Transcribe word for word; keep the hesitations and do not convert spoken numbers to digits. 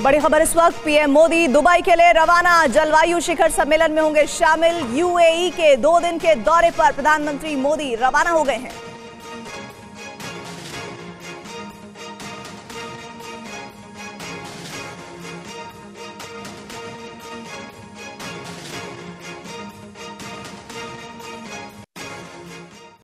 बड़ी खबर इस वक्त, पीएम मोदी दुबई के लिए रवाना। जलवायु शिखर सम्मेलन में होंगे शामिल। यूएई के दो दिन के दौरे पर प्रधानमंत्री मोदी रवाना हो गए हैं।